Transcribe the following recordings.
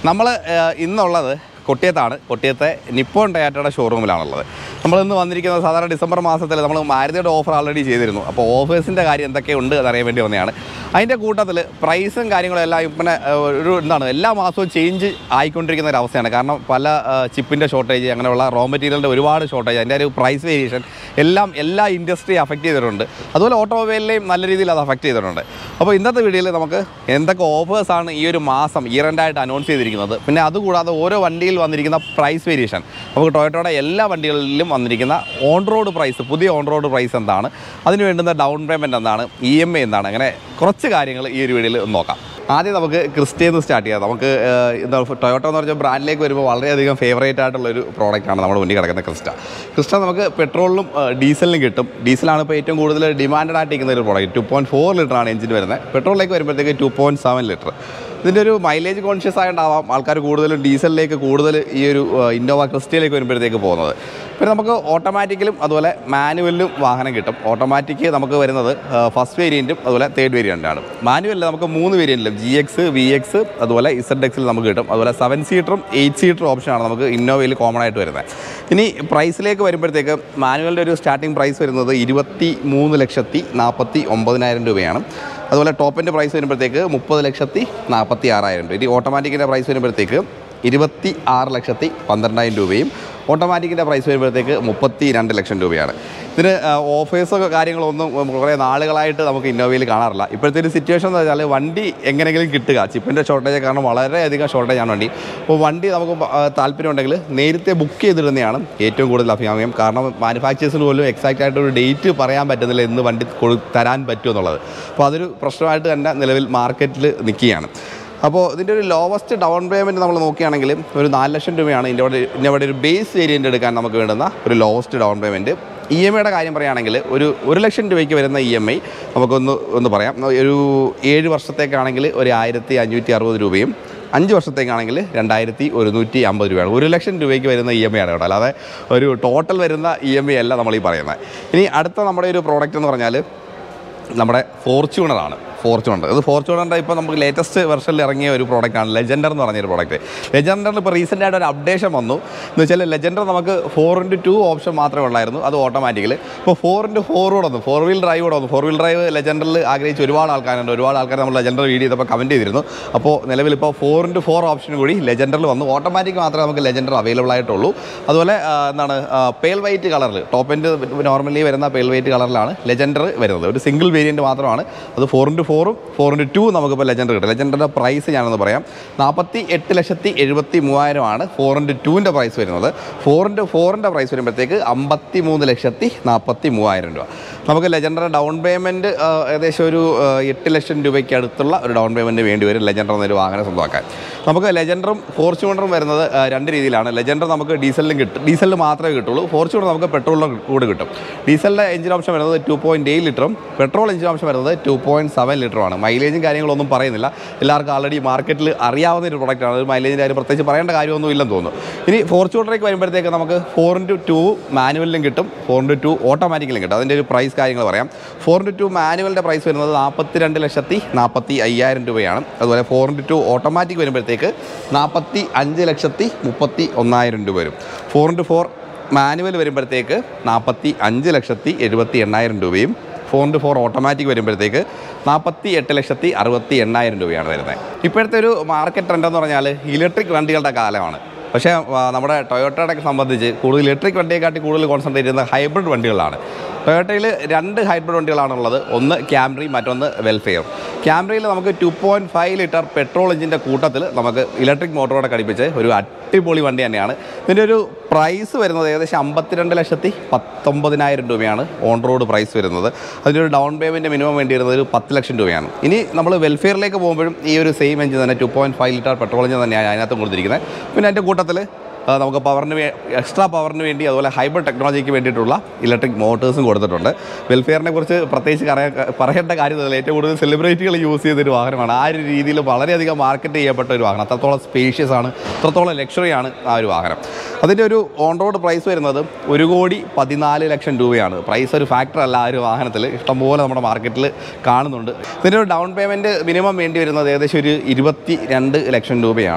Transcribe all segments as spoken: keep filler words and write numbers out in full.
നമ്മൾ ഇന്നുള്ളത് കൊട്ടിയത്താണ്. കൊട്ടിയത്തെ നിപ്പോൺ ടൊയോട്ടയുടെ ഷോറൂമിലാണുള്ളത്. നമ്മളിന്ന് വന്നിരിക്കുന്നത് സാധാരണ ഡിസംബർ മാസത്തിൽ നമ്മൾ മാരുതിയുടെ ഓഫർ ആൾറെഡി ചെയ്തിരുന്നു. അപ്പോൾ ഓഫേഴ്സിൻ്റെ കാര്യം എന്തൊക്കെയുണ്ട് അതറിയാൻ വേണ്ടി വന്നതാണ്. അതിൻ്റെ കൂട്ടത്തിൽ പ്രൈസും കാര്യങ്ങളും എല്ലാം ഇപ്പം ഒരു എന്താണ് എല്ലാ മാസവും ചേഞ്ച് ആയിക്കൊണ്ടിരിക്കുന്ന ഒരു അവസ്ഥയാണ്. കാരണം പല ചിപ്പിൻ്റെ ഷോർട്ടേജ്, അങ്ങനെയുള്ള റോ മെറ്റീരിയലിൻ്റെ ഒരുപാട് ഷോർട്ടേജ്, അതിൻ്റെ ഒരു പ്രൈസ് വേരിയേഷൻ എല്ലാം എല്ലാ ഇൻഡസ്ട്രിയെ അഫക്റ്റ് ചെയ്തിട്ടുണ്ട്. അതുപോലെ ഓട്ടോമൊബൈലിനെയും നല്ല രീതിയിൽ അത് അഫക്റ്റ് ചെയ്തിട്ടുണ്ട്. അപ്പോൾ ഇന്നത്തെ വീഡിയോയിൽ നമുക്ക് എന്തൊക്കെ ഓഫേഴ്സാണ് ഈ ഒരു മാസം ഇയർ എൻഡായിട്ട് അനൗൺസ് ചെയ്തിരിക്കുന്നത്, പിന്നെ അതുകൂടാതെ ഓരോ വണ്ടിയിൽ വന്നിരിക്കുന്ന പ്രൈസ് വേരിയേഷൻ, നമുക്ക് ടൊയോട്ടയുടെ എല്ലാ വണ്ടികളിലും വന്നിരിക്കുന്ന ഓൺ റോഡ് പ്രൈസ്, പുതിയ ഓൺ റോഡ് പ്രൈസ് എന്താണ്, അതിന് വേണ്ടുന്ന ഡൗൺ പേയ്മെൻറ്റ് എന്താണ്, ഇ എം ഐ എന്താണ്, അങ്ങനെ കുറച്ച് കാര്യങ്ങൾ ഈ ഒരു വീഡിയോയിൽ നോക്കാം. ആദ്യം നമുക്ക് ക്രിസ്റ്റയിൽ നിന്ന് സ്റ്റാർട്ട് ചെയ്യാം. നമുക്ക് എന്താ ടൊയോട്ട എന്ന് പറഞ്ഞാൽ ബ്രാൻഡിലേക്ക് വരുമ്പോൾ വളരെയധികം ഫേവറേറ്റ് ആയിട്ടുള്ളൊരു പ്രോഡക്റ്റാണ് നമ്മുടെ മുന്നിൽ കിടക്കുന്ന ക്രിസ്റ്റ. ക്രിസ്റ്റ നമുക്ക് പെട്രോളിലും ഡീസലിനും കിട്ടും. ഡീസലാണ് ഇപ്പോൾ ഏറ്റവും കൂടുതൽ ഡിമാൻഡഡ് ആയിട്ടിരിക്കുന്ന ഒരു പ്രോഡക്റ്റ്. ടു പോയിൻറ്റ് ഫോർ ലിറ്ററാണ് എഞ്ചിൻ വരുന്നത്. പെട്രോളിലേക്ക് വരുമ്പോഴത്തേക്ക് ടു പോയിൻറ്റ് സെവൻ ലിറ്റർ. ഇതിൻ്റെ ഒരു മൈലേജ് കോൺഷ്യസ് ആയിട്ടുണ്ടാവാം ആൾക്കാർ കൂടുതലും ഡീസലിലേക്ക് കൂടുതൽ ഈ ഒരു ഇന്നോവ ക്രിസ്റ്റയിലേക്ക് വരുമ്പോഴത്തേക്ക് പോകുന്നത്. പിന്നെ നമുക്ക് ഓട്ടോമാറ്റിക്കലും അതുപോലെ മാനുവലിലും വാഹനം കിട്ടും. ഓട്ടോമാറ്റിക് നമുക്ക് വരുന്നത് ഫസ്റ്റ് വേരിയൻറ്റും അതുപോലെ തേർഡ് വേരിയൻ്റാണ്. മാനുവലിൽ നമുക്ക് മൂന്ന് വേരിയൻറ്റിലും ജി എക്സ്, വി എക്സ്, അതുപോലെ ഇസഡ് എക്സിൽ നമുക്ക് കിട്ടും. അതുപോലെ സെവൻ സീറ്ററും എയ്റ്റ് സീറ്ററും ഓപ്ഷനാണ് നമുക്ക് ഇന്നോവയിൽ കോമൺ ആയിട്ട് വരുന്നത്. ഇനി പ്രൈസിലേക്ക് വരുമ്പോഴത്തേക്ക് മാനുവലിൻ്റെ ഒരു സ്റ്റാർട്ടിംഗ് പ്രൈസ് വരുന്നത് ഇരുപത്തി മൂന്ന് ലക്ഷത്തി നാൽപ്പത്തി ഒമ്പതിനായിരം രൂപയാണ്. അതുപോലെ ടോപ്പിൻ്റെ പ്രൈസ് വരുമ്പോഴത്തേക്ക് മുപ്പത് ലക്ഷത്തി നാൽപ്പത്തി ആറായിരം രൂപ. ഇനി ഓട്ടോമാറ്റിക്കിൻ്റെ പ്രൈസ് വരുമ്പോഴത്തേക്ക് ഇരുപത്തി ആറ് ലക്ഷത്തി പന്ത്രണ്ടായിരം രൂപയും ഓട്ടോമാറ്റിക്കിൻ്റെ പ്രൈസ് വരുമ്പോഴത്തേക്ക് മുപ്പത്തി രണ്ട് ലക്ഷം രൂപയാണ്. ഇതിന് ഓഫേഴ്സോ കാര്യങ്ങളൊന്നും കുറേ നാളുകളായിട്ട് നമുക്ക് ഇന്നോവയിൽ കാണാറില്ല. ഇപ്പോഴത്തെ ഒരു സിറ്റുവേഷൻ എന്ന് വെച്ചാൽ വണ്ടി എങ്ങനെയെങ്കിലും കിട്ടുക, ചിപ്പിൻ്റെ ഷോർട്ടേജ് കാരണം വളരെയധികം ഷോർട്ടേജാണ് വണ്ടി. അപ്പോൾ വണ്ടി നമുക്ക് താല്പര്യം ഉണ്ടെങ്കിൽ നേരത്തെ ബുക്ക് ചെയ്തിടുന്നതാണ് ഏറ്റവും കൂടുതൽ അഭികാമ്യം. കാരണം മാനുഫാക്ചേഴ്സിന് പോലും എക്സാക്റ്റ് ആയിട്ട് ഒരു ഡേറ്റ് പറയാൻ പറ്റുന്നില്ല എന്ന് വണ്ടി കൊടു തരാൻ പറ്റുമെന്നുള്ളത്. അപ്പോൾ അതൊരു പ്രശ്നമായിട്ട് തന്നെ നിലവിൽ മാർക്കറ്റിൽ നിൽക്കുകയാണ്. അപ്പോൾ ഇതിൻ്റെ ഒരു ലോവസ്റ്റ് ഡൗൺ പേയ്മെൻറ്റ് നമ്മൾ നോക്കുകയാണെങ്കിൽ ഒരു നാല് ലക്ഷം രൂപയാണ് ഇതിൻ്റെ അവിടെ ഇതിൻ്റെ അവിടെ ഒരു ബേസ് വേരിയൻ്റ് എടുക്കാൻ നമുക്ക് വേണ്ടുന്ന ഒരു lowest down payment. E M ഐയുടെ കാര്യം പറയുകയാണെങ്കിൽ ഒരു ഒരു ലക്ഷം രൂപയ്ക്ക് വരുന്ന ഇ എം ഐ നമുക്കൊന്ന് ഒന്ന് പറയാം. ഒരു ഏഴ് വർഷത്തേക്കാണെങ്കിൽ ഒരു ആയിരത്തി അഞ്ഞൂറ്റി അറുപത് രൂപയും അഞ്ച് വർഷത്തേക്കാണെങ്കിൽ രണ്ടായിരത്തി ഒരുന്നൂറ്റി അമ്പത് രൂപയാണ്. ഒരു ലക്ഷം രൂപയ്ക്ക് വരുന്ന ഇ എം ഐ ആണ് കേട്ടോ, അല്ലാതെ ഒരു ടോട്ടൽ വരുന്ന ഇ എം ഐ അല്ല നമ്മൾ ഈ പറയുന്നത്. ഇനി അടുത്ത നമ്മുടെ ഒരു പ്രോഡക്റ്റ് എന്ന് പറഞ്ഞാൽ നമ്മുടെ ഫോർച്യൂണറാണ്. ഫോർച്യൂണർ ഇത് ഫോർച്യൂണറിൻ്റെ ഇപ്പോൾ നമുക്ക് ലേറ്റസ്റ്റ് വെർഷനിൽ ഇറങ്ങിയ ഒരു പ്രോഡക്റ്റാണ് ലെജൻഡർ എന്ന് പറഞ്ഞൊരു പ്രോഡക്റ്റ്. ലെജൻഡറിൽ ഇപ്പോൾ റീസെൻ്റ് ആയിട്ട് ഒരു അപ്ഡേഷൻ വന്നു. എന്ന് വെച്ചാൽ ലെജൻഡർ നമുക്ക് ഫോർ ഇൻറ്റു ടു ഓപ്ഷൻ മാത്രമേ ഉള്ളായിരുന്നു, അത് ഓട്ടോമാറ്റിക്കൽ. ഇപ്പോൾ ഫോർ ഇൻറ്റു ഫോർ കൂടെ വന്നു, ഫോർ വീൽ ഡ്രൈവ് കൂടെ വന്നു. ഫോർ വീൽ ഡ്രൈവ് ലെജൻഡറിൽ ആഗ്രഹിച്ച് ഒരുപാട് ആൾക്കാരുണ്ട്. ഒരുപാട് ആൾക്കാർ നമ്മൾ ലെജൻഡർ വീഡിയോ ചെയ്തപ്പോൾ കമൻറ്റ് ചെയ്തിരുന്നു. അപ്പോൾ നിലവിൽ ഇപ്പോൾ ഫോർ ഇൻറ്റു ഫോർ ഓപ്ഷൻ കൂടി ലെജൻഡറിൽ വന്നു. ഓട്ടോമാറ്റിക് മാത്രമേ നമുക്ക് ലെജൻഡർ അവൈലബിൾ ആയിട്ടുള്ളൂ. അതുപോലെ എന്താണ് പേൾ വൈറ്റ് കളറിൽ, ടോപ്പ് എൻഡ് നോർമലി വരുന്ന പേൾ വൈറ്റ് കളറിലാണ് ലെജൻഡർ വരുന്നത്. ഒരു സിംഗിൾ വേരിയൻറ്റ് മാത്രമാണ് അത്. ഫോർ ഇൻറ്റു ഫോറും ഫോർ ഇൻറ്റു ടു നമുക്കിപ്പോൾ ലെജൻഡർ കിട്ടും. ലെജൻഡറിൻ്റെ പ്രൈസ് ഞാനൊന്ന് പറയാം. നാൽപ്പത്തി എട്ട് ലക്ഷത്തി എഴുപത്തി മൂവായിരമാണ് ഫോർ ഇൻറ്റു ടുവിൻ്റെ പ്രൈസ് വരുന്നത്. ഫോർ ഇൻറ്റു ഫോറിൻ്റെ പ്രൈസ് വരുമ്പോഴത്തേക്ക് അമ്പത്തി മൂന്ന് ലക്ഷത്തി നാൽപ്പത്തി മൂവായിരം രൂപ. നമുക്ക് ലെജൻഡറിൻ്റെ ഡൗൺ പേയ്മെൻറ്റ് ഏകദേശം ഒരു എട്ട് ലക്ഷം രൂപയ്ക്ക് അടുത്തുള്ള ഒരു ഡൗൺ പേയ്മെൻറ്റ് വേണ്ടി വരും ലെജൻഡർ എന്നൊരു വാഹനം സ്വന്തമാക്കാൻ. നമുക്ക് ലെജൻഡറും ഫോർച്യൂണറും വരുന്നത് രണ്ട് രീതിയിലാണ്. ലെജൻഡർ നമുക്ക് ഡീസലിലും കിട്ടും, ഡീസലിൽ മാത്രമേ കിട്ടുള്ളൂ. ഫോർച്യൂണർ നമുക്ക് പെട്രോളിലും കൂടെ കിട്ടും. ഡീസലിൻ്റെ എഞ്ചിൻ ഓപ്ഷൻ വരുന്നത് ടു പോയിൻറ്റ് എയ്റ്റ് ലിറ്ററും പെട്രോൾ എഞ്ചിൻ ഓപ്ഷൻ വരുന്നത് ടു പോയിൻറ്റ് സെവൻ ലിറ്ററുമാണ്. മൈലേജും കാര്യങ്ങളൊന്നും പറയുന്നില്ല, എല്ലാവർക്കും ആൾറെഡി മാർക്കറ്റിൽ അറിയാവുന്ന ഒരു പ്രൊഡക്റ്റാണ്. ഒരു മൈലേജിൻ്റെ കാര്യം പ്രത്യേകിച്ച് പറയേണ്ട കാര്യമൊന്നും ഇല്ലെന്ന് തോന്നുന്നു. ഇനി ഫോർച്യൂണറിലേക്ക് വരുമ്പോഴത്തേക്ക് നമുക്ക് ഫോർ ഇൻറ്റു ടു മാനുവലിലും കിട്ടും, ഫോർ ഇൻറ്റു ടു ഓട്ടോമാറ്റിക്കലും കിട്ടും. അതിൻ്റെ ഒരു പ്രൈസ് കാര്യങ്ങൾ പറയാം. ഫോർ ഇൻറ്റു ടു മാനുവലിൻ്റെ പ്രൈസ് വരുന്നത് നാൽപ്പത്തി രണ്ട് ലക്ഷത്തി നാൽപ്പത്തി അയ്യായിരം രൂപയാണ്. അതുപോലെ ഫോർ ഇൻറ്റു ടു ഓട്ടോമാറ്റിക് വരുമ്പോഴത്തേക്ക് നാൽപ്പത്തി അഞ്ച് ലക്ഷത്തി മുപ്പത്തി ഒന്നായിരം രൂപ വരും. ഫോർ ഇൻറ്റു ഫോർ മാനുവൽ വരുമ്പോഴത്തേക്ക് നാൽപ്പത്തി അഞ്ച് ലക്ഷത്തി എഴുപത്തി എണ്ണായിരം രൂപയും ഫോർ ഇൻറ്റു ഫോർ ഓട്ടോമാറ്റിക് വരുമ്പോഴത്തേക്ക് നാൽപ്പത്തി എട്ട് ലക്ഷത്തി അറുപത്തി എണ്ണായിരം രൂപയാണ് വരുന്നത്. ഇപ്പോഴത്തെ ഒരു മാർക്കറ്റ് ട്രെൻഡ് എന്ന് പറഞ്ഞാൽ ഇലക്ട്രിക് വണ്ടികളുടെ കാലമാണ്. പക്ഷേ നമ്മുടെ ടൊയോട്ടയെ സംബന്ധിച്ച് കൂടുതൽ ഇലക്ട്രിക് വണ്ടിയെക്കാട്ടി കൂടുതൽ കോൺസെൻട്രേറ്റ് ചെയ്യുന്ന ഹൈബ്രിഡ് വണ്ടികളാണ്. ടൊയോട്ടയിൽ രണ്ട് ഹൈബ്രിഡ് വണ്ടികളാണുള്ളത്. ഒന്ന് ക്യാംറി, മറ്റൊന്ന് വെൽഫെയർ. ക്യാംറിയിൽ നമുക്ക് two point five litre petrol എഞ്ചിൻ്റെ കൂട്ടത്തിൽ നമുക്ക് ഇലക്ട്രിക് മോട്ടറോടെ ഘടിപ്പിച്ച് ഒരു അടിപൊളി വണ്ടി തന്നെയാണ്. ഇതിൻ്റെ ഒരു പ്രൈസ് വരുന്നത് ഏകദേശം അമ്പത്തിരണ്ട് ലക്ഷത്തി പത്തൊമ്പതിനായിരം രൂപയാണ് ഓൺ റോഡ് പ്രൈസ് വരുന്നത്. അതിൻ്റെ ഒരു ഡൗൺ പേയ്മെൻറ്റ് മിനിമം വേണ്ടി വരുന്നത് ഒരു പത്ത് ലക്ഷം രൂപയാണ്. ഇനി നമ്മൾ വെൽഫെയറിലേക്ക് പോകുമ്പോഴും ഈ ഒരു സെയിം എഞ്ചിൻ തന്നെ two point five litre petrol engine തന്നെയാണ് അതിനകത്ത് കൊടുത്തിരിക്കുന്നത്. പിന്നെ അതിൻ്റെ കൂട്ടത്തിൽ നമുക്ക് പവറിന് വേ എക്സ്ട്രാ പവറിന് വേണ്ടി അതുപോലെ ഹൈബ്രിഡ് ടെക്നോളജിക്ക് വേണ്ടിയിട്ടുള്ള ഇലക്ട്രിക് മോട്ടേഴ്സും കൊടുത്തിട്ടുണ്ട്. വെൽഫെയറിനെ കുറിച്ച് പ്രത്യേകിച്ച് പറയേണ്ട കാര്യമില്ല, ഏറ്റവും കൂടുതൽ സെലിബ്രിറ്റികൾ യൂസ് ചെയ്തൊരു വാഹനമാണ്. ആ ഒരു രീതിയിൽ വളരെയധികം മാർക്കറ്റ് ചെയ്യപ്പെട്ട ഒരു വാഹനം. അത്രത്തോളം സ്പേഷ്യസ് ആണ്, അത്രത്തോളം ലക്ഷറിയാണ് ആ ഒരു വാഹനം. അതിൻ്റെ ഒരു ഓൺ റോഡ് പ്രൈസ് വരുന്നത് ഒരു കോടി പതിനാല് ലക്ഷം രൂപയാണ്. പ്രൈസ് ഒരു ഫാക്ടർ അല്ല, ആ ഒരു വാഹനത്തിൽ ഇഷ്ടംപോലെ നമ്മുടെ മാർക്കറ്റിൽ കാണുന്നുണ്ട്. ഇതിൻ്റെ ഒരു ഡൗൺ പേയ്മെൻറ്റ് മിനിമം വേണ്ടി വരുന്നത് ഏകദേശം ഒരു ഇരുപത്തി രണ്ട് ലക്ഷം രൂപയാണ്.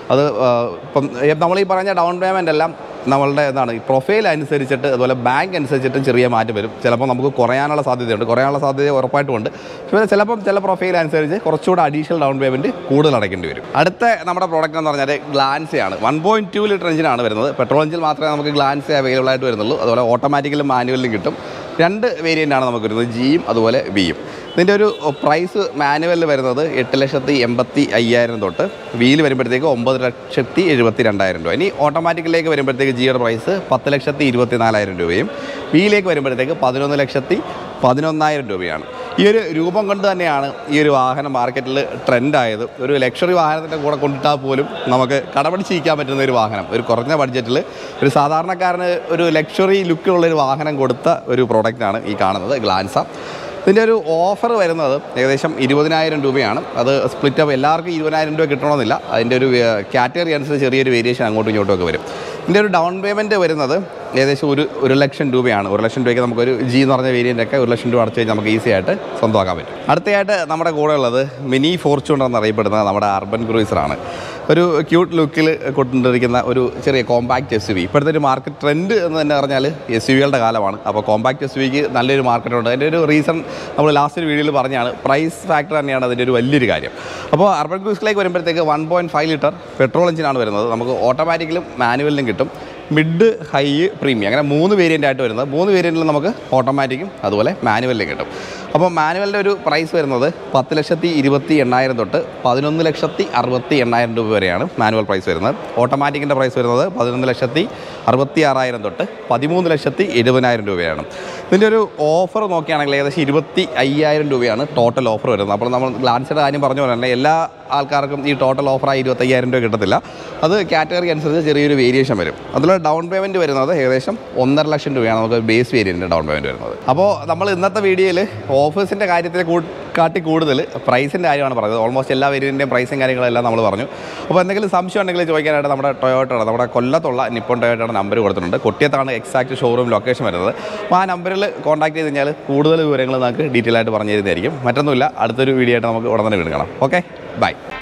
അത് ഇപ്പം നമ്മൾ ഈ പറഞ്ഞ ഡൗൺ പേയ്മെൻ്റ് എല്ലാം നമ്മളുടെ എന്താണ് ഈ പ്രൊഫൈൽ അനുസരിച്ചിട്ട് അതുപോലെ ബാങ്ക് അനുസരിച്ചിട്ടും ചെറിയ മാറ്റം വരും. ചിലപ്പോൾ നമുക്ക് കുറയാനുള്ള സാധ്യതയുണ്ട്, കുറയാനുള്ള സാധ്യത ഉറപ്പായിട്ടുമുണ്ട്. പക്ഷേ ചിലപ്പം ചില പ്രൊഫൈൽ അനുസരിച്ച് കുറച്ചുകൂടെ അഡീഷണൽ ഡൗൺ പേയ്മെൻറ്റ് കൂടുതൽ അടയ്ക്കേണ്ടി വരും. അടുത്ത നമ്മുടെ പ്രോഡക്റ്റ് എന്ന് പറഞ്ഞാൽ ഗ്ലാൻസയാണ്. വൺ പോയിൻറ്റ് ടു ലിറ്റർ എഞ്ചിനാണ് വരുന്നത്. പെട്രോൾ എഞ്ചിൻ മാത്രമേ നമുക്ക് ഗ്ലാൻസ അവൈലബിൾ ആയിട്ട് വരുന്നുള്ളൂ. അതുപോലെ ഓട്ടോമാറ്റിക്കലും മാനുവലിലും കിട്ടും. രണ്ട് വേരിയൻ്റാണ് നമുക്ക് വരുന്നത്, ജിയും അതുപോലെ ബിയും. ഇതിൻ്റെ ഒരു പ്രൈസ് മാനുവലിൽ വരുന്നത് എട്ട് ലക്ഷത്തി എൺപത്തി അയ്യായിരം തൊട്ട്, വീല് വരുമ്പോഴത്തേക്ക് ഒമ്പത് ലക്ഷത്തി എഴുപത്തി രണ്ടായിരം രൂപ. ഇനി ഓട്ടോമാറ്റിക്കിലേക്ക് വരുമ്പോഴത്തേക്ക് ജിയുടെ പ്രൈസ് പത്ത് ലക്ഷത്തി ഇരുപത്തി നാലായിരം രൂപയും വീലേക്ക് വരുമ്പോഴത്തേക്ക് പതിനൊന്ന് ലക്ഷത്തി പതിനൊന്നായിരം രൂപയാണ്. ഈ ഒരു രൂപം കൊണ്ട് തന്നെയാണ് ഈ ഒരു വാഹനം മാർക്കറ്റിൽ ട്രെൻഡായത്. ഒരു ലക്ഷറി വാഹനത്തിൻ്റെ കൂടെ കൊണ്ടിട്ടാൽ പോലും നമുക്ക് കടപിടിച്ചിരിക്കാൻ പറ്റുന്ന ഒരു വാഹനം, ഒരു കുറഞ്ഞ ബഡ്ജറ്റിൽ ഒരു സാധാരണക്കാരന് ഒരു ലക്ഷറി ലുക്കിലുള്ളൊരു വാഹനം കൊടുത്ത ഒരു പ്രോഡക്റ്റാണ് ഈ കാണുന്നത് ഗ്ലാൻസ. ഇതിൻ്റെ ഒരു ഓഫർ വരുന്നത് ഏകദേശം ഇരുപതിനായിരം രൂപയാണ്. അത് സ്പ്ലിറ്റ് അപ്പ് എല്ലാവർക്കും ഇരുപതിനായിരം രൂപ കിട്ടണമെന്നില്ല. അതിൻ്റെ ഒരു കാറ്റഗറി അനുസരിച്ച് ചെറിയൊരു വേരിയേഷൻ അങ്ങോട്ടും ഇങ്ങോട്ടും ഒക്കെ വരും. ഇതിൻ്റെ ഒരു ഡൗൺ പേയ്മെൻറ്റ് വരുന്നത് ഏകദേശം ഒരു ഒരു ലക്ഷം രൂപയാണ്. ഒരു ലക്ഷം രൂപയ്ക്ക് നമുക്കൊരു ജി എന്ന് പറഞ്ഞ വേരിയൻ്റൊക്കെ ഒരു ലക്ഷം രൂപ അടച്ച് കഴിഞ്ഞാൽ നമുക്ക് ഈസി ആയിട്ട് സ്വന്തമാക്കാൻ പറ്റും. അടുത്തയായിട്ട് നമ്മുടെ കൂടെ ഉള്ളത് മിനി ഫോർച്യൂണർ എന്നറിയപ്പെടുന്ന നമ്മുടെ അർബൻ ക്രൂയിസറാണ്. ഒരു ക്യൂട്ട് ലുക്കിൽ കൊണ്ടുവന്നിരിക്കുന്ന ഒരു ചെറിയ കോമ്പാക്റ്റ് എസ് യു വി. ഇപ്പോഴത്തെ ഒരു മാർക്കറ്റ് ട്രെൻഡ് എന്ന് തന്നെ പറഞ്ഞാൽ എസ് യു വികളുടെ കാലമാണ്. അപ്പോൾ കോമ്പാക്റ്റ് എസ് യു വിക്ക് നല്ലൊരു മാർക്കറ്റുണ്ട്. അതിൻ്റെ ഒരു റീസൺ നമ്മൾ ലാസ്റ്റ് ഒരു വീഡിയോയിൽ പറഞ്ഞാണ്. പ്രൈസ് ഫാക്ടർ തന്നെയാണ് അതിൻ്റെ ഒരു വലിയൊരു കാര്യം. അപ്പോൾ അർബൻ ക്രൂയിസിലേക്ക് വരുമ്പോഴത്തേക്ക് one point five litre petrol എഞ്ചിനാണ് വരുന്നത്. നമുക്ക് ഓട്ടോമാറ്റിക്കലും മാനുവലിലും കിട്ടും. മിഡ്, ഹൈ, പ്രീമിയം അങ്ങനെ മൂന്ന് വേരിയൻ്റ് ആയിട്ട് വരുന്നത്. മൂന്ന് വേരിയൻറ്റിൽ നമുക്ക് ഓട്ടോമാറ്റിക്കും അതുപോലെ മാനുവലിലും കിട്ടും. അപ്പോൾ മാനുവലിൻ്റെ ഒരു പ്രൈസ് വരുന്നത് പത്ത് ലക്ഷത്തി ഇരുപത്തി എണ്ണായിരം തൊട്ട് പതിനൊന്ന് ലക്ഷത്തി അറുപത്തി എണ്ണായിരം രൂപ വരെയാണ് മാനുവൽ പ്രൈസ് വരുന്നത്. ഓട്ടോമാറ്റിക്കിൻ്റെ പ്രൈസ് വരുന്നത് പതിനൊന്ന് ലക്ഷത്തി അറുപത്തി ആറായിരം തൊട്ട് പതിമൂന്ന് ലക്ഷത്തി എഴുപതിനായിരം രൂപയാണ്. ഇതിൻ്റെ ഒരു ഓഫർ നോക്കുകയാണെങ്കിൽ ഏകദേശം ഇരുപത്തി അയ്യായിരം രൂപയാണ് ടോട്ടൽ ഓഫർ വരുന്നത്. അപ്പോൾ നമ്മൾ ഗ്ലാൻസയുടെ കാര്യം പറഞ്ഞ പോലെ തന്നെ എല്ലാ ആൾക്കാർക്കും ഈ ടോട്ടൽ ഓഫറായി ഇരുപത്തയ്യായിരം രൂപ കിട്ടത്തില്ല. അത് കാറ്റഗറി അനുസരിച്ച് ചെറിയൊരു വേരിയേഷൻ വരും. അതിൽ ഡൗൺ പേയ്മെൻറ്റ് വരുന്നത് ഏകദേശം ഒന്നര ലക്ഷം രൂപയാണ് നമുക്ക് ബേസ് വേരിയൻറ്റിൻ്റെ ഡൗൺ പേയ്മെൻറ്റ് വരുന്നത്. അപ്പോൾ നമ്മൾ ഇന്നത്തെ വീഡിയോയിൽ ഓഫേഴ്സിൻ്റെ കാര്യത്തിൽ കാട്ടി കൂടുതൽ പ്രൈസിൻ്റെ കാര്യമാണ് പറഞ്ഞത്. ഓൾമോസ്റ്റ് എല്ലാ വേരിയൻ്റെയും പ്രൈസും കാര്യങ്ങളെല്ലാം നമ്മൾ പറഞ്ഞു. അപ്പോൾ എന്തെങ്കിലും സംശയം ഉണ്ടെങ്കിൽ ചോദിക്കാനായിട്ട് നമ്മുടെ ടൊയോട്ടയുടെ നമ്മുടെ കൊല്ലത്തുള്ള നിപ്പോൺ ടൊയോട്ടയുടെ നമ്പർ കൊടുത്തിട്ടുണ്ട്. കൊട്ടിയത്താണ് എക്സാക്ട് ഷോറൂം ലൊക്കേഷൻ വരുന്നത്. അപ്പോൾ ആ നമ്പറിൽ കോൺടാക്ട് ചെയ്ത് കഴിഞ്ഞാൽ കൂടുതൽ വിവരങ്ങൾ നമുക്ക് ഡീറ്റെയിൽ ആയിട്ട് പറഞ്ഞു തരുന്നതായിരിക്കും. മറ്റൊന്നുമില്ല, അടുത്തൊരു വീഡിയോ ആയിട്ട് നമുക്ക് ഉടനെ വീണ്ടും കാണാം. Okay, by.